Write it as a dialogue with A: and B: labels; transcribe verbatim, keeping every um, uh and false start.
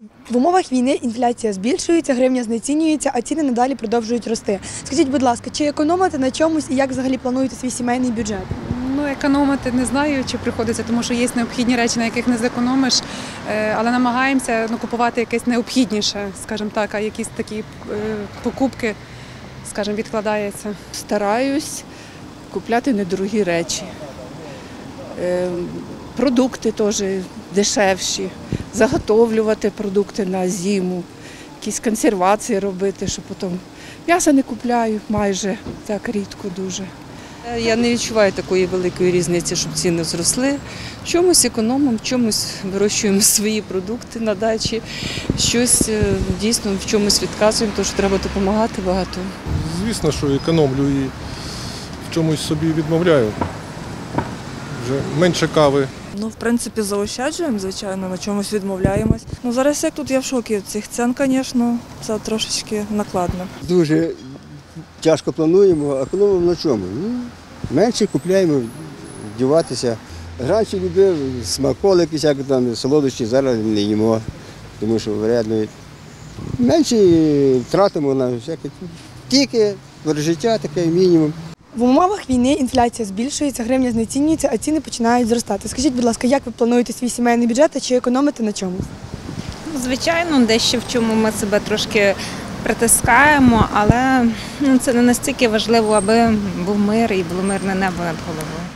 A: В умовах війни інфляція збільшується, гривня знецінюється, а ціни надалі продовжують рости. Скажіть, будь ласка, чи економите на чомусь і як взагалі плануєте свій сімейний бюджет?
B: Ну, економити не знаю, чи приходиться, тому що є необхідні речі, на яких не зекономиш, але намагаємося ну, купувати якесь необхідніше, скажімо так, а якісь такі е, покупки, скажімо, відкладаються.
C: Стараюсь купляти недорогі речі. Е, продукти теж дешевші, заготовлювати продукти на зиму, якісь консервації робити, щоб потім м'ясо не купляю майже, так рідко дуже.
D: Я не відчуваю такої великої різниці, щоб ціни зросли. В чомусь економимо, в чомусь вирощуємо свої продукти на дачі, щось дійсно в чомусь відказуємо, тому що треба допомагати багато.
E: Звісно, що економлю і в чомусь собі відмовляю. Вже менше кави.
F: Ну, в принципі, заощаджуємо, звичайно, на чомусь відмовляємось. Ну, зараз як тут я в шокі цих цін, звісно, це трошечки накладно.
G: Дуже тяжко плануємо, а економимо на чому? Ну, менше купляємо, вдіватися. Раніше любив смаколики, всякі там солодощі, зараз не їмо, тому що вредно. Менше тратимо на всякі тільки життя, таке мінімум.
A: В умовах війни інфляція збільшується, гривня знецінюється, а ціни починають зростати. Скажіть, будь ласка, як ви плануєте свій сімейний бюджет, чи економите на чомусь?
H: Звичайно, дещо в чому ми себе трошки притискаємо, але ну, це не настільки важливо, аби був мир і було мирне небо над головою.